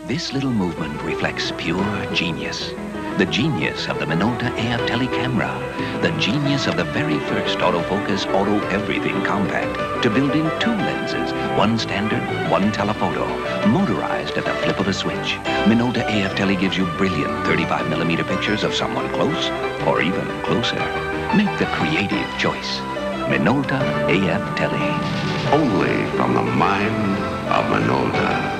This little movement reflects pure genius. The genius of the Minolta AF-Tele Camera. The genius of the very first autofocus auto-everything compact to build in two lenses, one standard, one telephoto, motorized at the flip of a switch. Minolta AF-Tele gives you brilliant 35mm pictures of someone close or even closer. Make the creative choice. Minolta AF-Tele. Only from the mind of Minolta.